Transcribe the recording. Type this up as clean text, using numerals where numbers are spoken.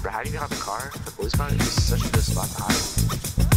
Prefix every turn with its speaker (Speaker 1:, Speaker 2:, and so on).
Speaker 1: for hiding behind the car, the police car, is such a good spot to hide.